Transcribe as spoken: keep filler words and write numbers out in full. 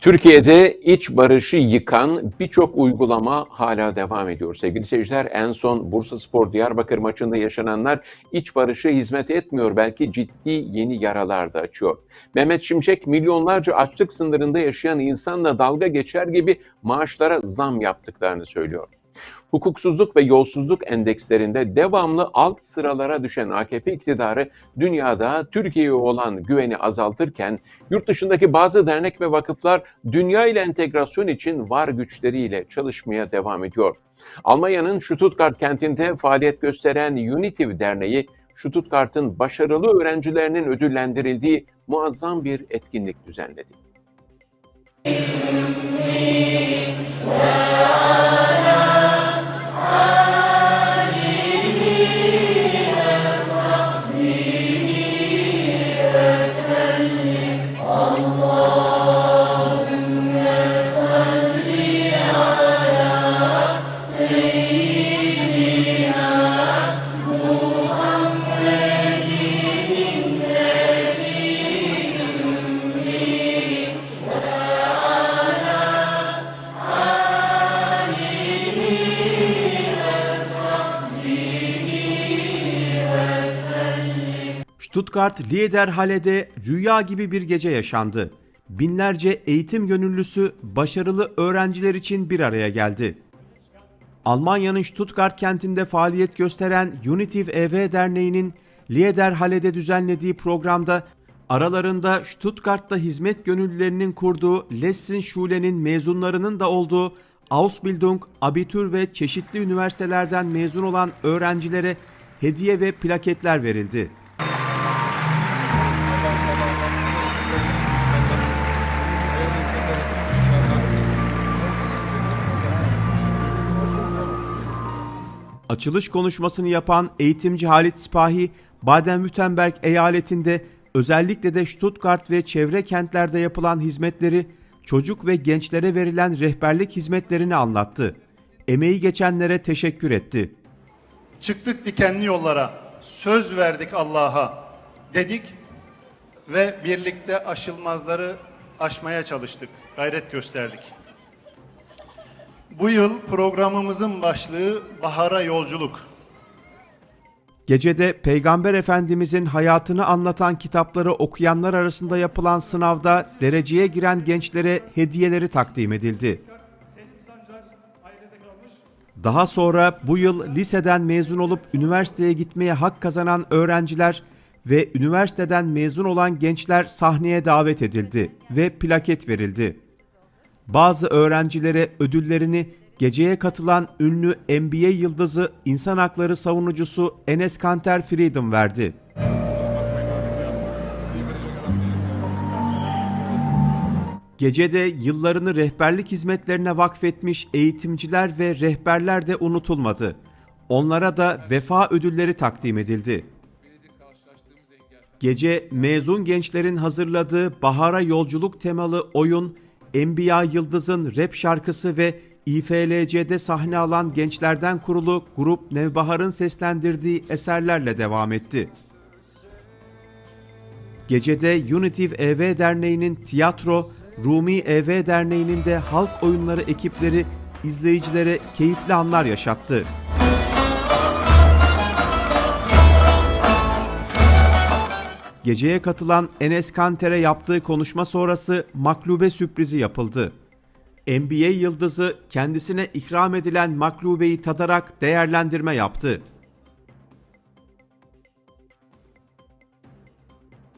Türkiye'de iç barışı yıkan birçok uygulama hala devam ediyor. Sevgili seyirciler, en son Bursaspor Diyarbakır maçında yaşananlar iç barışa hizmet etmiyor, belki ciddi yeni yaralar da açıyor. Mehmet Şimşek, milyonlarca açlık sınırında yaşayan insanla dalga geçer gibi maaşlara zam yaptıklarını söylüyor. Hukuksuzluk ve yolsuzluk endekslerinde devamlı alt sıralara düşen A K P iktidarı dünyada Türkiye'ye olan güveni azaltırken yurt dışındaki bazı dernek ve vakıflar dünya ile entegrasyon için var güçleriyle çalışmaya devam ediyor. Almanya'nın Stuttgart kentinde faaliyet gösteren UNITIV Derneği, Stuttgart'ın başarılı öğrencilerinin ödüllendirildiği muazzam bir etkinlik düzenledi. Stuttgart Liederhalle'de rüya gibi bir gece yaşandı. Binlerce eğitim gönüllüsü başarılı öğrenciler için bir araya geldi. Almanya'nın Stuttgart kentinde faaliyet gösteren UNITIV E V Derneği'nin Liederhalle'de düzenlediği programda aralarında Stuttgart'ta hizmet gönüllülerinin kurduğu Lessenschule'nin mezunlarının da olduğu Ausbildung, Abitur ve çeşitli üniversitelerden mezun olan öğrencilere hediye ve plaketler verildi. Açılış konuşmasını yapan eğitimci Halit Sipahi, Baden-Württemberg eyaletinde özellikle de Stuttgart ve çevre kentlerde yapılan hizmetleri, çocuk ve gençlere verilen rehberlik hizmetlerini anlattı. Emeği geçenlere teşekkür etti. Çıktık dikenli yollara, söz verdik Allah'a dedik ve birlikte aşılmazları aşmaya çalıştık, gayret gösterdik. Bu yıl programımızın başlığı Bahara Yolculuk. Gecede Peygamber Efendimizin hayatını anlatan kitapları okuyanlar arasında yapılan sınavda dereceye giren gençlere hediyeleri takdim edildi. Daha sonra bu yıl liseden mezun olup üniversiteye gitmeye hak kazanan öğrenciler ve üniversiteden mezun olan gençler sahneye davet edildi ve plaket verildi. Bazı öğrencilere ödüllerini geceye katılan ünlü N B A yıldızı insan hakları savunucusu Enes Kanter Freedom verdi. Gecede yıllarını rehberlik hizmetlerine vakfetmiş eğitimciler ve rehberler de unutulmadı. Onlara da vefa ödülleri takdim edildi. Gece mezun gençlerin hazırladığı Bahara Yolculuk temalı oyun, N B A Yıldız'ın rap şarkısı ve İ F L C'de sahne alan gençlerden kurulu grup Nevbahar'ın seslendirdiği eserlerle devam etti. Gecede UNITIV E V Derneği'nin tiyatro, Rumi E V Derneği'nin de halk oyunları ekipleri izleyicilere keyifli anlar yaşattı. Geceye katılan Enes Kanter'e yaptığı konuşma sonrası maklube sürprizi yapıldı. N B A yıldızı kendisine ikram edilen maklubeyi tadarak değerlendirme yaptı.